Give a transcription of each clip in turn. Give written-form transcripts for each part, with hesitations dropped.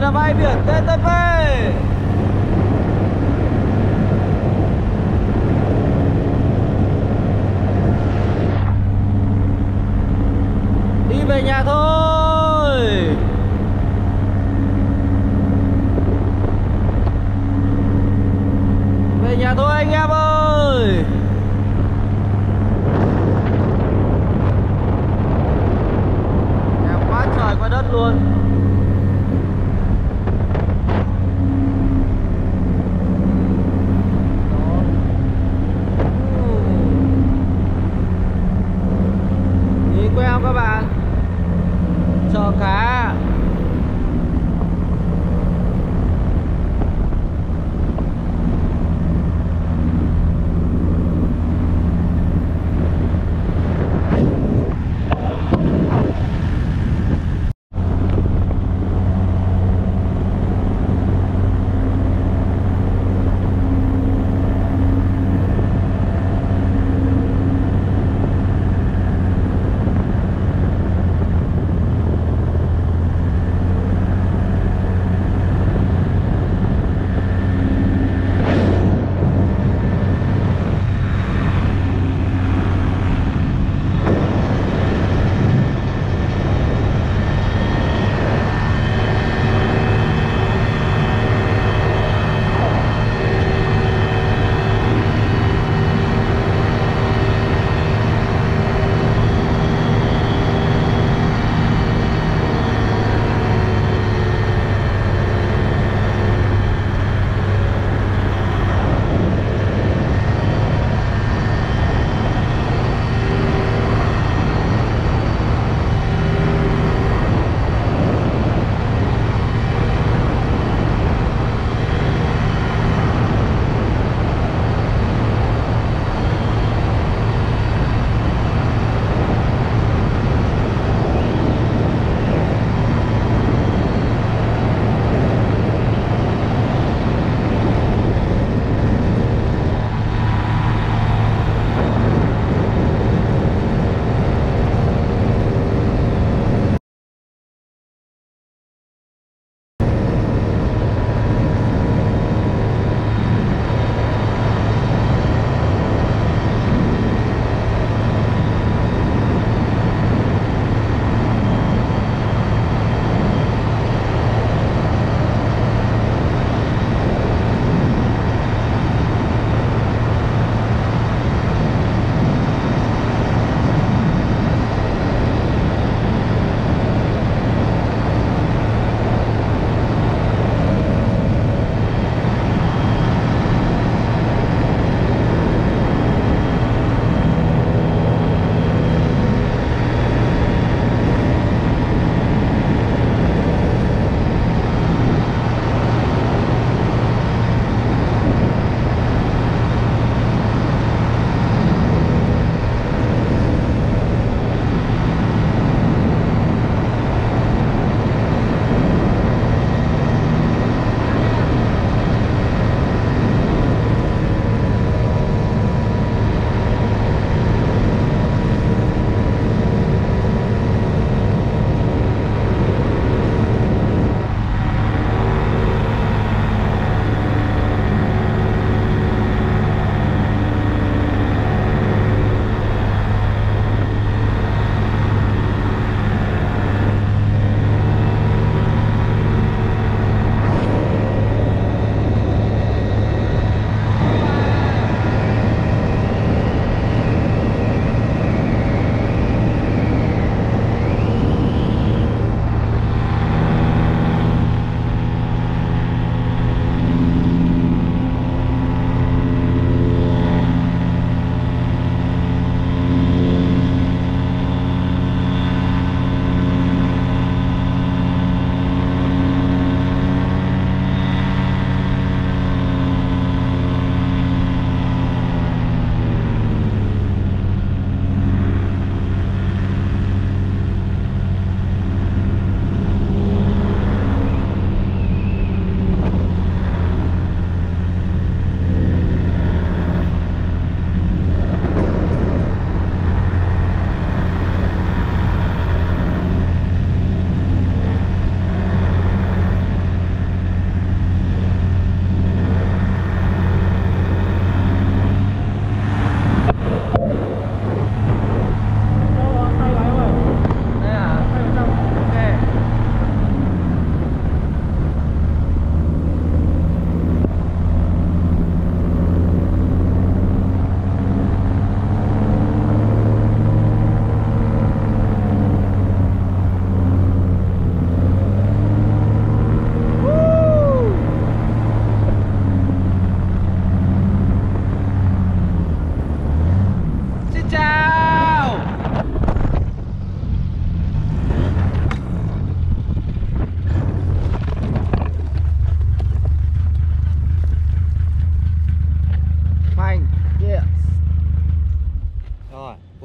là bãi biển TTP. Đi về nhà thôi. Về nhà thôi anh em ơi. Đẹp quá trời quá đất luôn. Nhìn queo các bạn.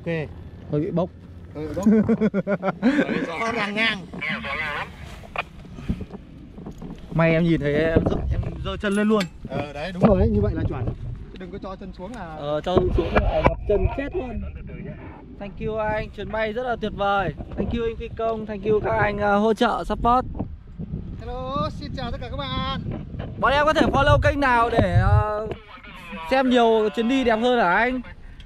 Ok. Hơi bị bốc. Bốc. Gió đang ngang. May em nhìn thấy em giơ chân lên luôn. Đấy đúng rồi đấy, như vậy là chuẩn. Đừng có cho chân xuống là Cho xuống là ngập chân chết luôn. Thank you anh, chuyến bay rất là tuyệt vời. Thank you anh phi công, thank you các anh hỗ trợ support. Hello, xin chào tất cả các bạn. Bọn em có thể follow kênh nào để xem nhiều chuyến đi đẹp hơn hả anh?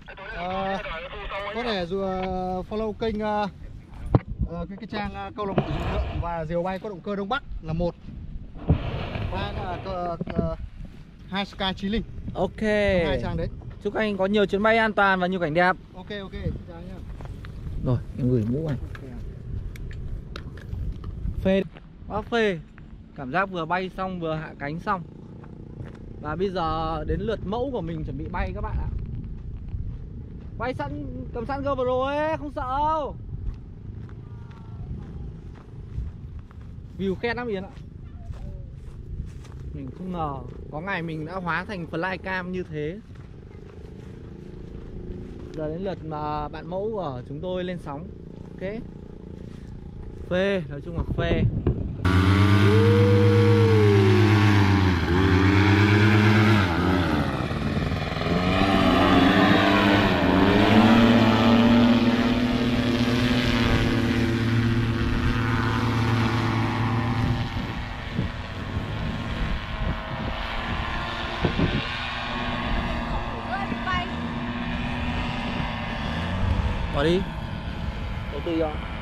Có thể dù follow kênh cái trang câu lạc bộ dù lượn và diều bay có động cơ Đông Bắc là một. Hai là hai Sky Chí Linh. Ok. Hai trang đấy. Chúc anh có nhiều chuyến bay an toàn và nhiều cảnh đẹp. Ok, chào anh nhá. Rồi, em gửi mũ này. Phê. Quá phê. Cảm giác vừa bay xong vừa hạ cánh xong. Và bây giờ đến lượt mẫu của mình chuẩn bị bay các bạn ạ. Bay sẵn, cầm sẵn GoPro ấy, không sợ đâu. View khen lắm Yến ạ. Mình không ngờ có ngày mình đã hóa thành flycam như thế. Giờ đến lượt mà bạn mẫu của chúng tôi lên sóng. Ok. Phê, nói chung là phê. Bỏ đi. Đầu tư cho.